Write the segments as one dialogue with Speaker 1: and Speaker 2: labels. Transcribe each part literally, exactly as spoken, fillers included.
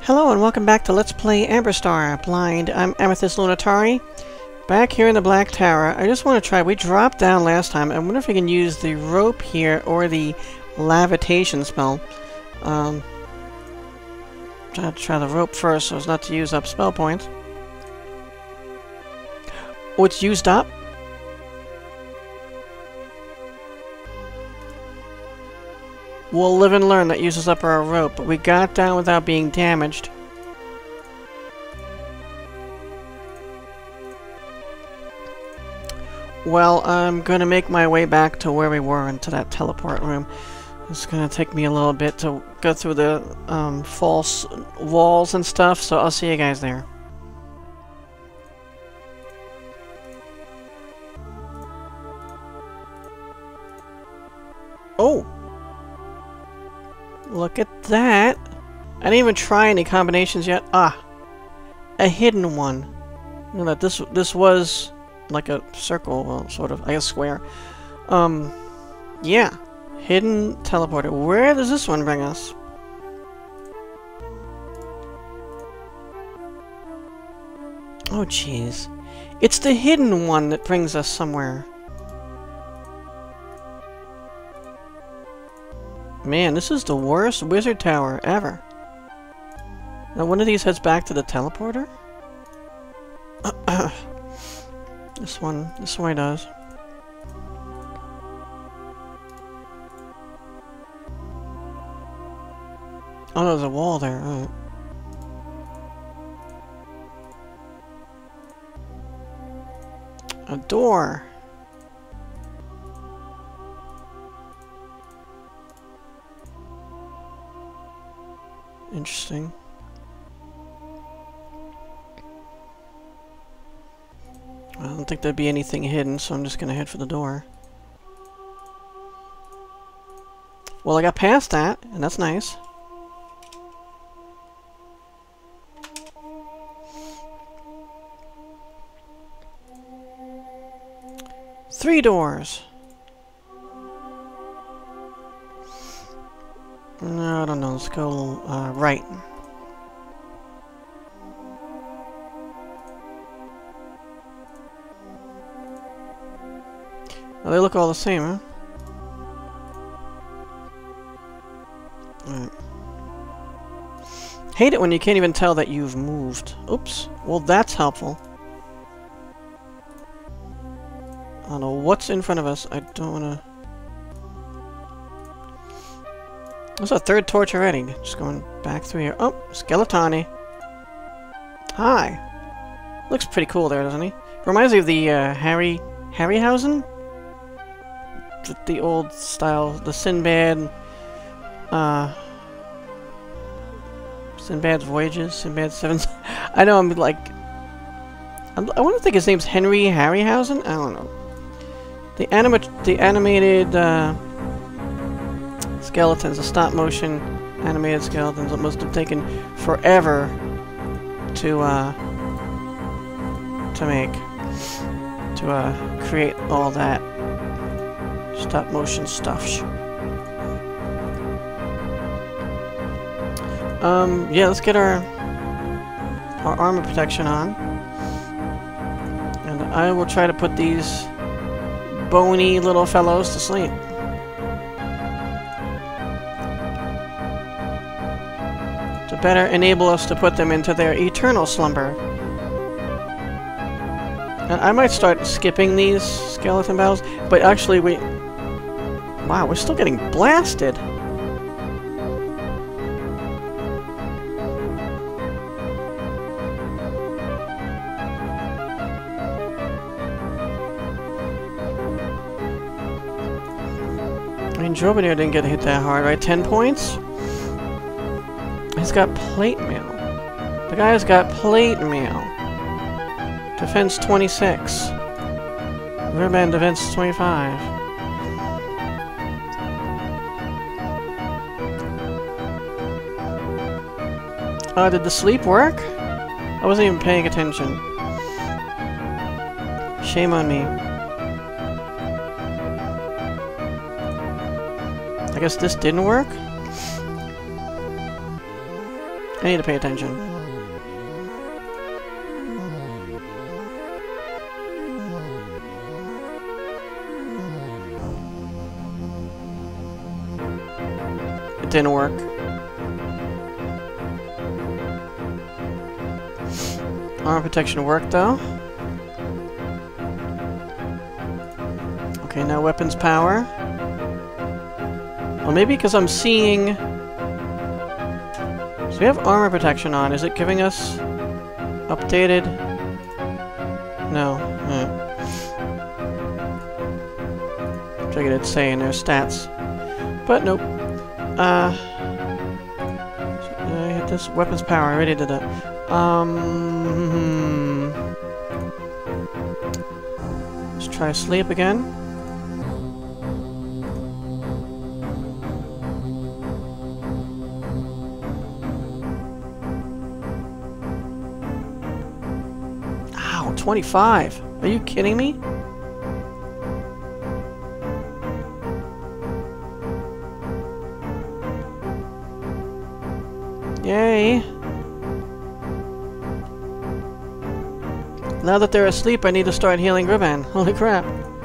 Speaker 1: Hello and welcome back to Let's Play Amberstar Blind. I'm Amethyst Lunatari, back here in the Black Tower. I just want to try, we dropped down last time. I wonder if we can use the rope here or the levitation spell. Um, try to try the rope first so as not to use up spell points. Oh, it's used up? We'll live and learn. That uses up our rope, but we got down without being damaged. Well, I'm gonna make my way back to where we were, into that teleport room. It's gonna take me a little bit to go through the um, false walls and stuff, so I'll see you guys there. Oh! Look at that! I didn't even try any combinations yet. Ah! A hidden one. You know that this this was like a circle, well, sort of, I guess square. Um, yeah. Hidden teleporter. Where does this one bring us? Oh jeez. It's the hidden one that brings us somewhere. Man, this is the worst wizard tower ever. Now one of these heads back to the teleporter? This one, this one does. Oh, there's a wall there. Right. A door. Interesting. I don't think there'd be anything hidden, so I'm just gonna head for the door. Well, I got past that, and that's nice. Three doors! No, I don't know. Let's go uh, right. Well, they look all the same, huh? Right. Hate it when you can't even tell that you've moved. Oops. Well, that's helpful. I don't know what's in front of us. I don't want to... There's a third torch already. Just going back through here. Oh, Skeletani. Hi. Looks pretty cool there, doesn't he? Reminds me of the uh, Harry Harryhausen? The, the old style, the Sinbad, uh, Sinbad's Voyages, Sinbad Sevens. I know I'm like, I'm, I want to think his name's Henry Harryhausen. I don't know. The anima, the animated. Uh, Skeletons, the stop motion animated skeletons that must have taken forever to uh to make to uh create all that stop motion stuff. Um yeah, let's get our our armor protection on. And I will try to put these bony little fellows to sleep. Better enable us to put them into their eternal slumber. And I might start skipping these skeleton battles, but actually we... Wow, we're still getting blasted! I mean, Drobinier didn't get hit that hard, right? ten points? He's got plate mail. The guy's got plate mail. Defense twenty-six. Ribbon defense twenty-five. Uh, did the sleep work? I wasn't even paying attention. Shame on me. I guess this didn't work? I need to pay attention. It didn't work. Armor protection worked though. Okay, now weapons power. Well, maybe because I'm seeing... So we have armor protection on. Is it giving us updated? No. Hmm. Figured it'd say in their stats. But nope. Uh... Did I hit this? Weapons power. I already did that. Um... Let's try sleep again. twenty-five. Are you kidding me? Yay. Now that they're asleep, I need to start healing Griban. Holy crap.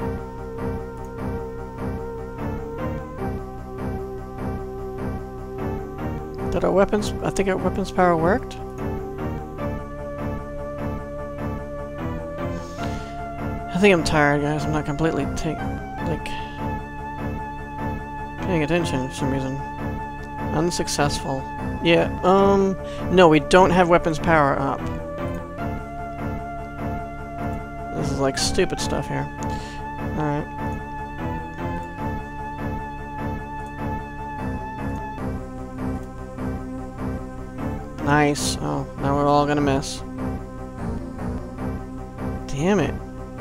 Speaker 1: Did our weapons... I think our weapons power worked? I think I'm tired, guys. I'm not completely take, like paying attention for some reason. Unsuccessful. Yeah, um... No, we don't have weapons power up. This is like stupid stuff here. Alright. Nice. Oh, now we're all gonna miss. Damn it.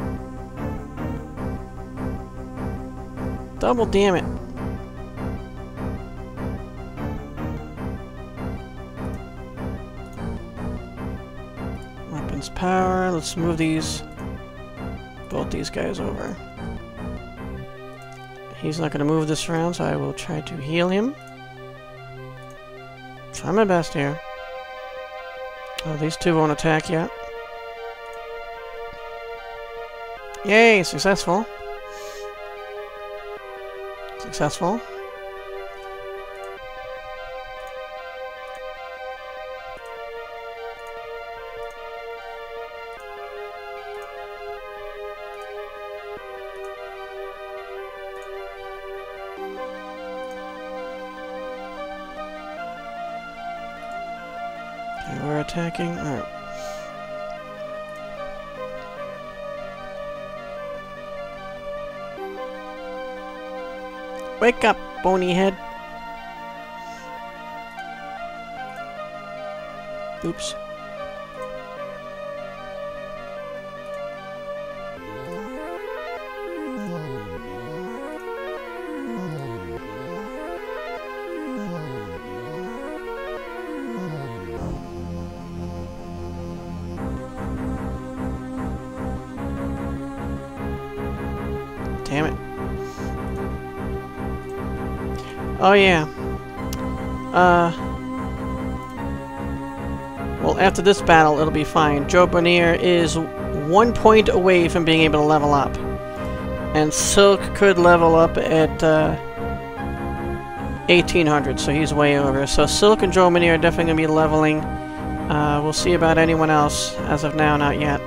Speaker 1: Double damn it. Weapons power. Let's move these, both these guys over. He's not going to move this around, so I will try to heal him. Try my best here. Oh, these two won't attack yet. Yay, successful. Successful. Okay, we're attacking. All right. Wake up, bony head. Oops. Damn it. Oh yeah. Uh. Well, after this battle, it'll be fine. Joe Bonnier is one point away from being able to level up. And Silk could level up at uh, eighteen hundred, so he's way over. So Silk and Joe Bonnier are definitely going to be leveling. Uh, we'll see about anyone else. As of now, not yet.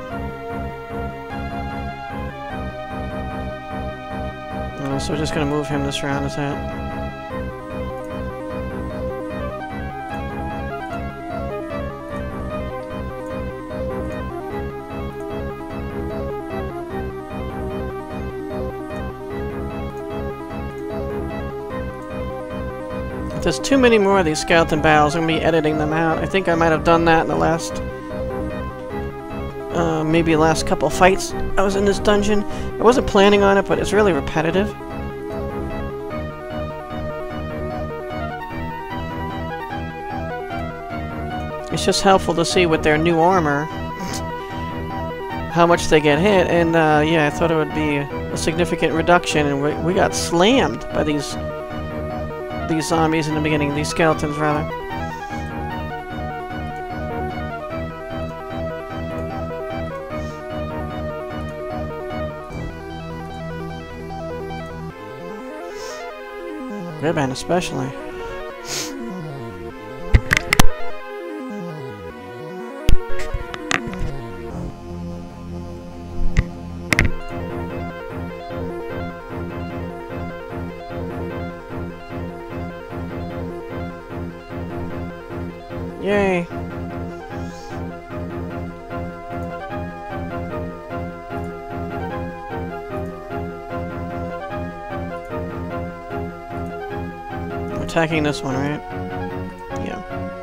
Speaker 1: Uh, so we're just going to move him this round, is that? If there's too many more of these skeleton battles, I'm going to be editing them out. I think I might have done that in the last... Uh, maybe the last couple fights I was in this dungeon. I wasn't planning on it, but it's really repetitive. It's just helpful to see with their new armor how much they get hit, and uh, yeah, I thought it would be a significant reduction, and we, we got slammed by these... these zombies in the beginning, these skeletons rather. Ribbon especially. Yay! We're attacking this one, right? Yeah.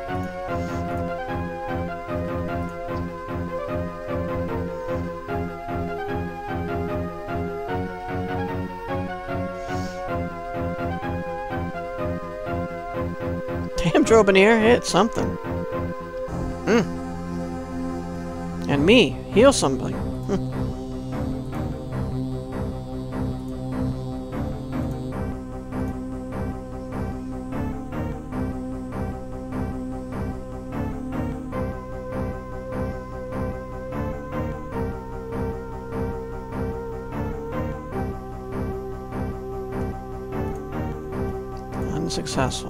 Speaker 1: Damn, Drobanier hit something. Mm. And me, heal somebody. Hmm. Unsuccessful.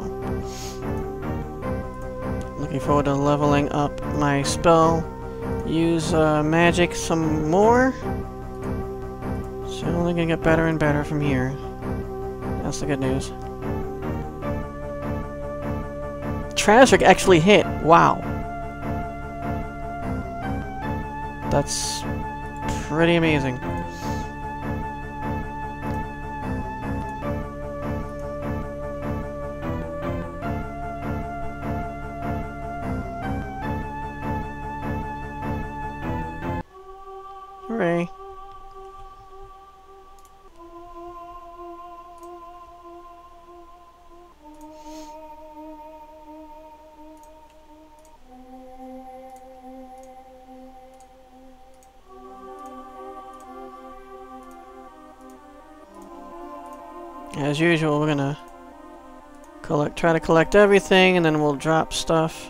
Speaker 1: Looking forward to leveling up my spell. Use uh, magic some more. So only gonna get better and better from here. That's the good news. Tragic actually hit. Wow. That's pretty amazing. Hooray. As usual, we're gonna collect, try to collect everything, and then we'll drop stuff.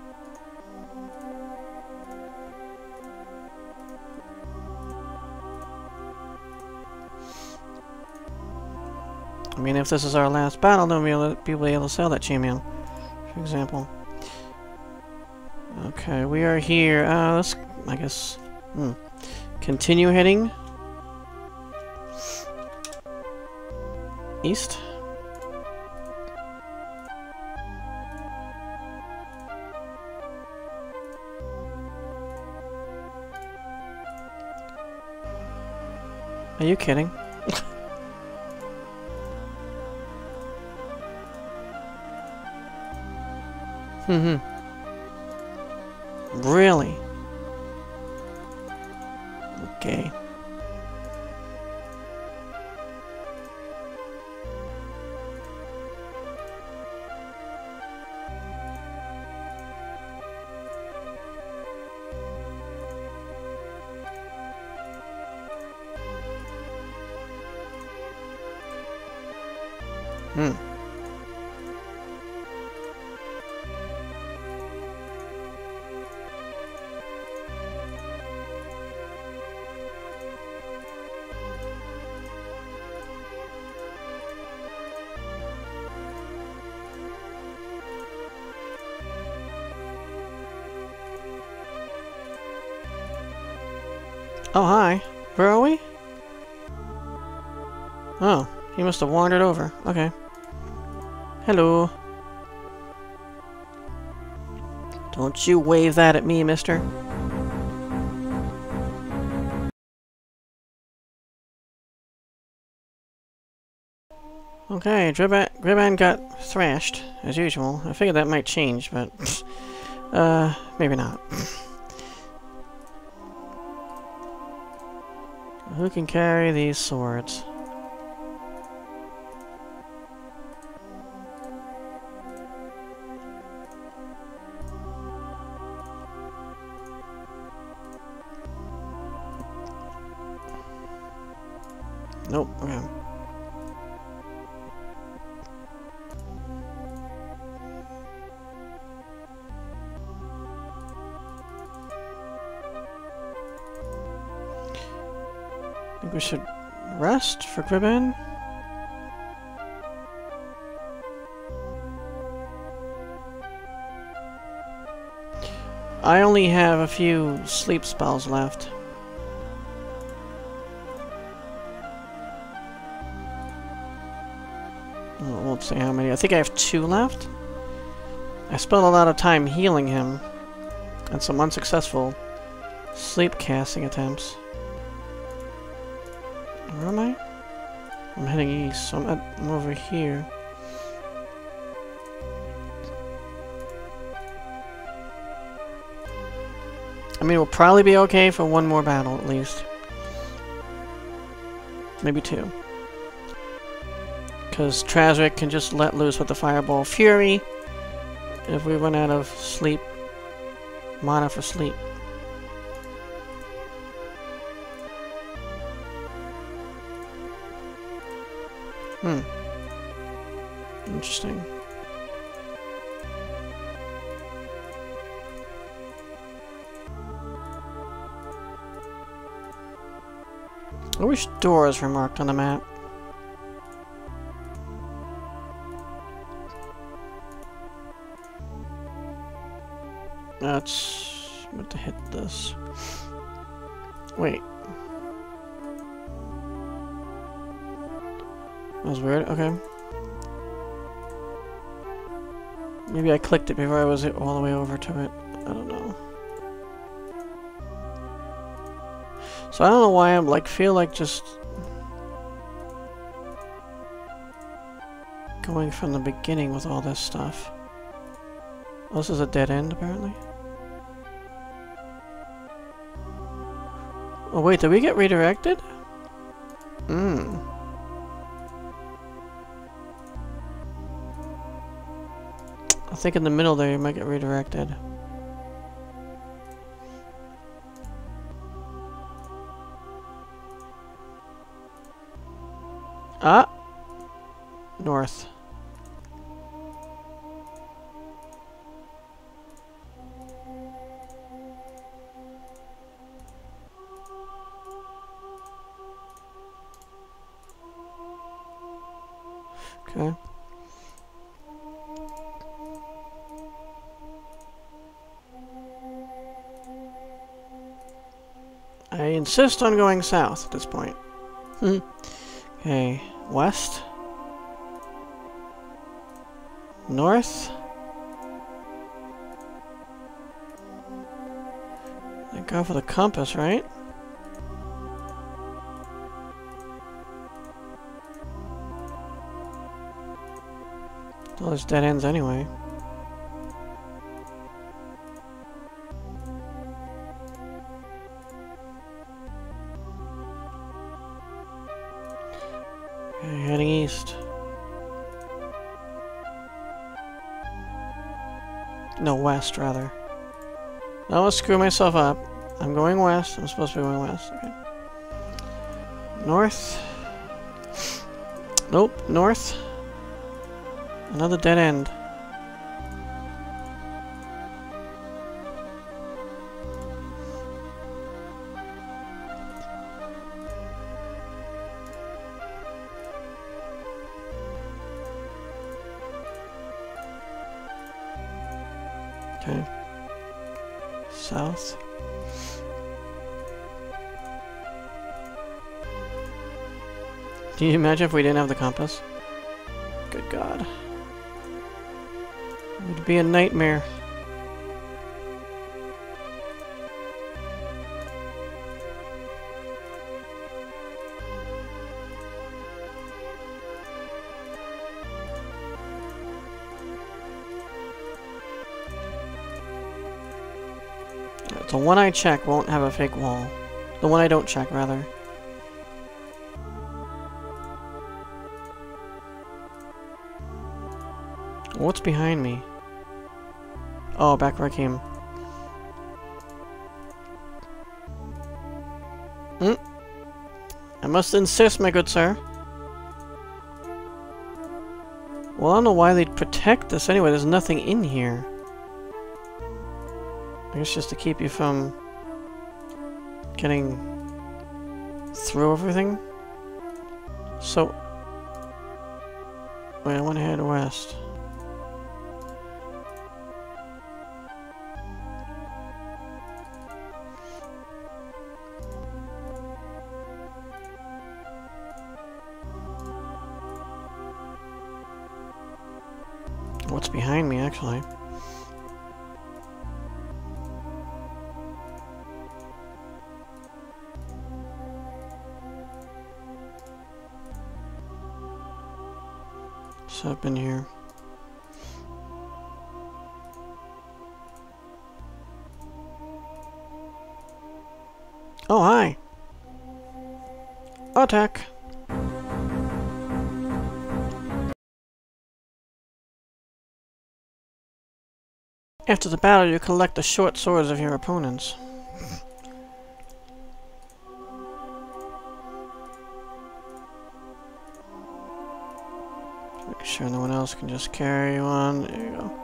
Speaker 1: I mean, if this is our last battle, then we'll be able to sell that chainmail, for example. Okay, we are here. Uh, let's, I guess, hmm. continue heading east. Are you kidding? Mm-hmm. Really? Okay. Hmm. Oh, hi. Where are we? Oh, he must have wandered over. Okay. Hello. Don't you wave that at me, mister. Okay, Griban got thrashed, as usual. I figured that might change, but... uh, maybe not. Who can carry these swords? Nope, okay. I think we should rest for Griban. I only have a few sleep spells left. I won't say how many. I think I have two left. I spent a lot of time healing him and some unsuccessful sleep casting attempts. Where am I? I'm heading east, so I'm, at, I'm over here. I mean, we'll probably be okay for one more battle, at least. Maybe two. Because Trazric can just let loose with the Fireball Fury if we run out of sleep. Mana for sleep. Hmm. Interesting. I wish doors were marked on the map. That's... I'm going to hit this. Wait. That was weird. Okay. Maybe I clicked it before I was all the way over to it. I don't know. So I don't know why I'm like, feel like just going from the beginning with all this stuff. Oh, this is a dead end, apparently. Oh wait, did we get redirected? Hmm. I think in the middle there you might get redirected. Ah! North. Okay. I insist on going south at this point. Hmm. Okay, west. North. I go for the compass, right? Well, there's dead ends anyway. Okay, heading east. No, west, rather. No, I'll screw myself up. I'm going west. I'm supposed to be going west. Okay. North. Nope, north. Another dead end. Okay. South. Can you imagine if we didn't have the compass? Good God. It would be a nightmare. The one I check won't have a fake wall. The one I don't check, rather. What's behind me? Oh, back where I came. Hmm? I must insist, my good sir. Well, I don't know why they'd protect this anyway. There's nothing in here. I guess just to keep you from getting through everything. So, wait, I want to head west. what's behind me, actually. So I've been here. Oh, hi. Attack. After the battle, you collect the short swords of your opponents. Make sure no one else can just carry one. There you go.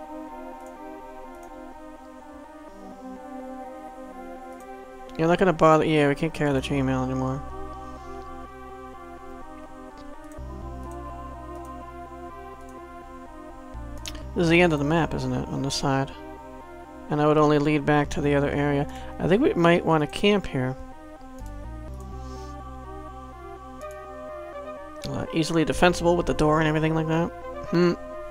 Speaker 1: You're not gonna bother. Yeah, we can't carry the chainmail anymore. This is the end of the map, isn't it? On this side. And I would only lead back to the other area. I think we might want to camp here. Uh, easily defensible with the door and everything like that. Hmm.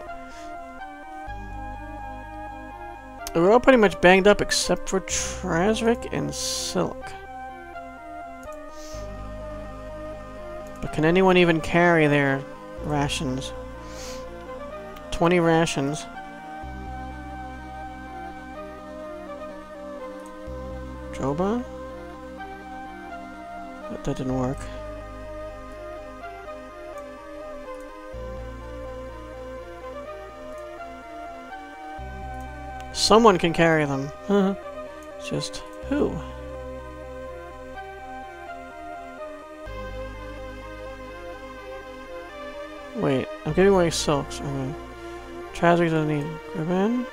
Speaker 1: We're all pretty much banged up except for Trasric and Silk. But can anyone even carry their rations? twenty rations. Joba? But that didn't work. Someone can carry them. Just who? Wait, I'm giving away silks. Okay. Trasric doesn't need Gribbon.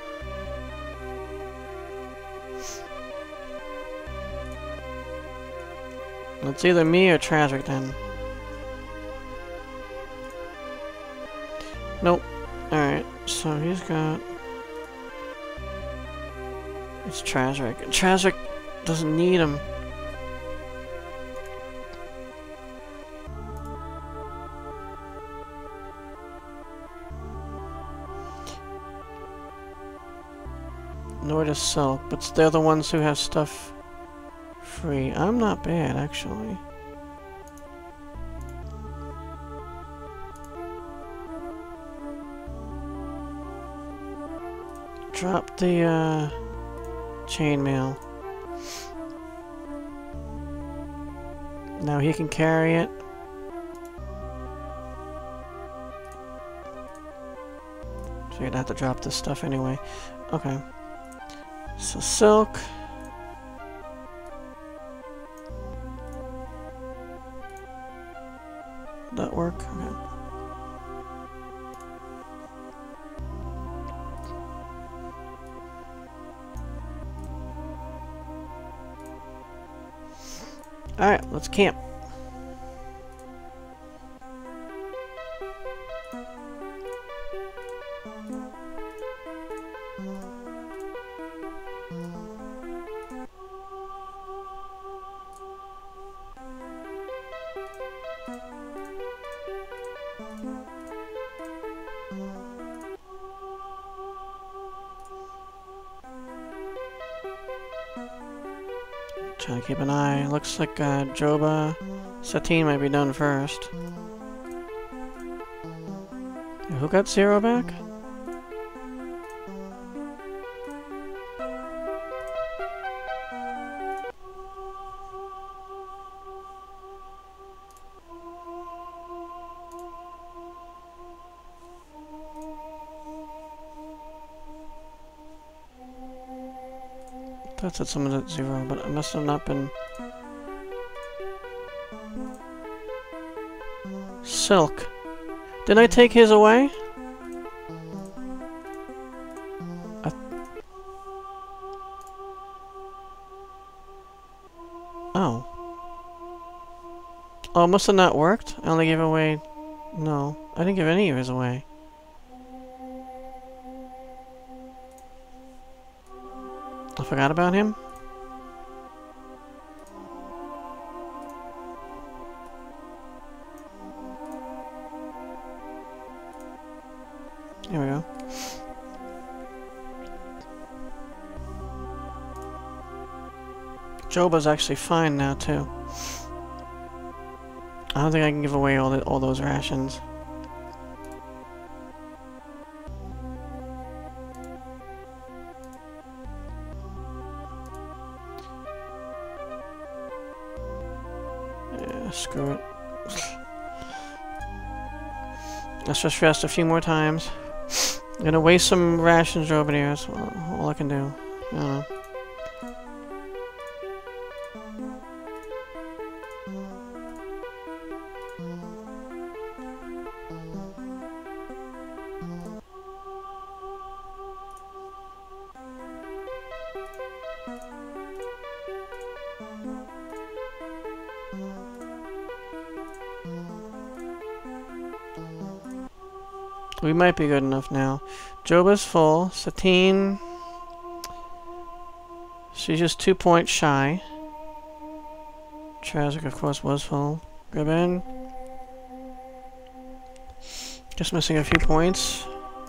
Speaker 1: It's either me or Trasric then. Nope. Alright, so he's got... It's Trasric. Trasric doesn't need him. Nor does Silk, but they're the ones who have stuff free. I'm not bad, actually. Drop the, uh... chainmail. Now he can carry it. So you're gonna have to drop this stuff anyway. Okay. So Silk. That work? Okay. Alright, let's camp. Trying to keep an eye. Looks like uh, Joba Satine might be done first. Who got zero back? I thought someone at zero, but it must have not been. Silk. Did I take his away? I oh. Oh, it must have not worked. I only gave away. No, I didn't give any of his away. I forgot about him. Here we go. Joba's actually fine now, too. I don't think I can give away all, the, all those rations. Yeah, screw it. Let's just rest a few more times. I'm gonna waste some rations over there. That's all I can do. I don't know. We might be good enough now. Joba's full. Satine. She's just two points shy. Tragic, of course, was full. Gribbin. Just missing a few points.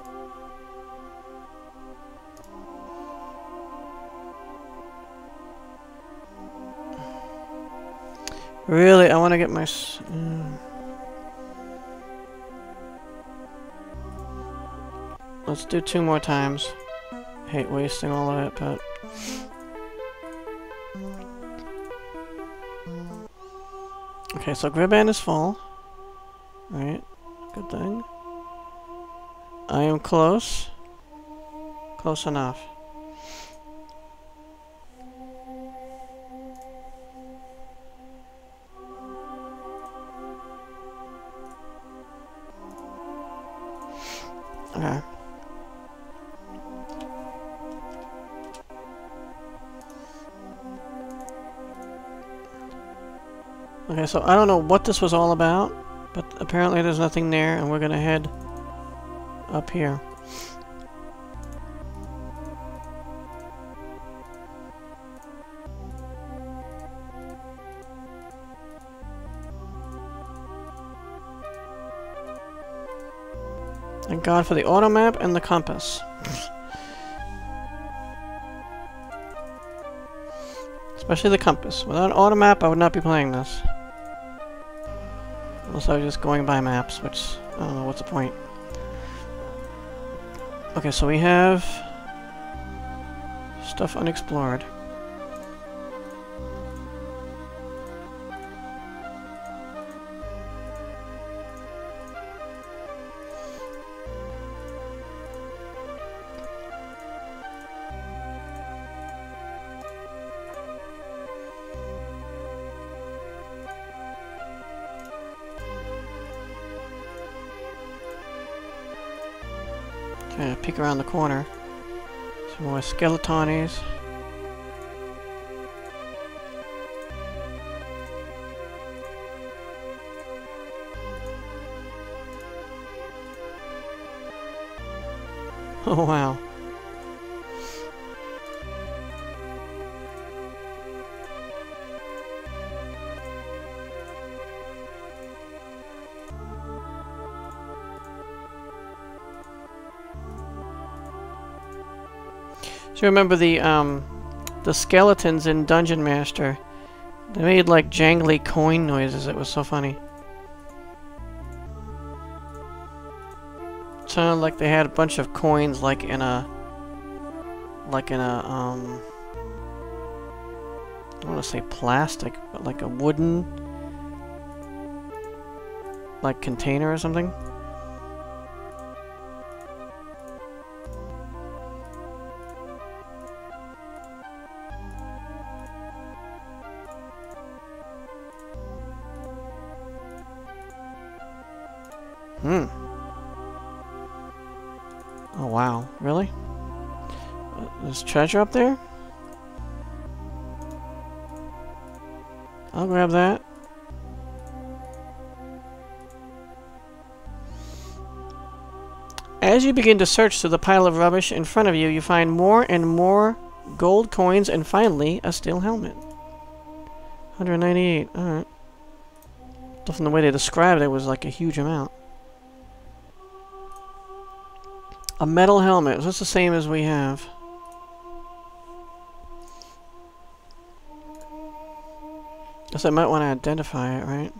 Speaker 1: Really, I want to get my... S mm. Let's do two more times. Hate wasting all of it, but... Okay, so Gribbin is full. Right, good thing. I am close. Close enough. Okay. Okay, so I don't know what this was all about, but apparently there's nothing there, and we're gonna head up here. Thank God for the auto map and the compass. Especially the compass. Without an auto map, I would not be playing this. Unless I was just going by maps, which, I don't know, what's the point? Okay, so we have... stuff unexplored. Okay, peek around the corner. Some more skeletonies. Oh wow. So remember the um the skeletons in Dungeon Master? They made like jangly coin noises. It was so funny. It sounded like they had a bunch of coins like in a like in a um I don't want to say plastic, but like a wooden like container or something. Hmm. Oh wow, really? Uh, there's treasure up there? I'll grab that. As you begin to search through the pile of rubbish in front of you, you find more and more gold coins and finally a steel helmet. one hundred ninety-eight, alright. From the way they described it, it was like a huge amount. A metal helmet. That's the same as we have. Guess I might want to identify it, right?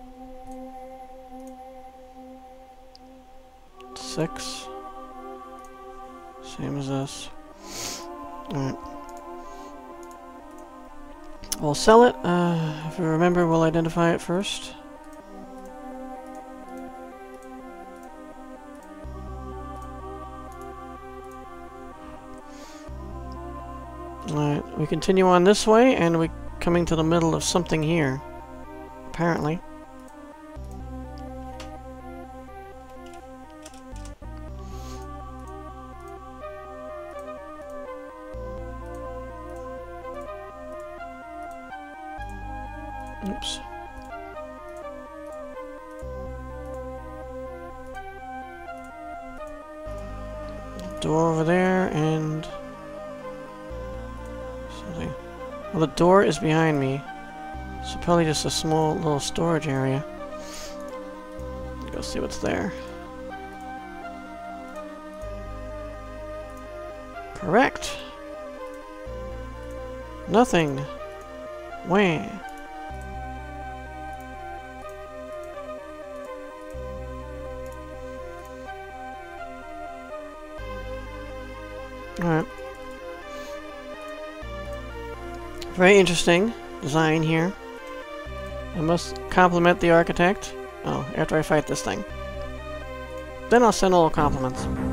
Speaker 1: Six. Same as this. Alright. We'll sell it. Uh, if we remember, we'll identify it first. Alright, we continue on this way, and we're coming to the middle of something here. Apparently. Oops. Door over there, and something. Well, the door is behind me. So probably just a small little storage area. Go see what's there. Correct. Nothing. Wah. Alright. Very interesting design here. I must compliment the architect. Oh, after I fight this thing. Then I'll send all compliments.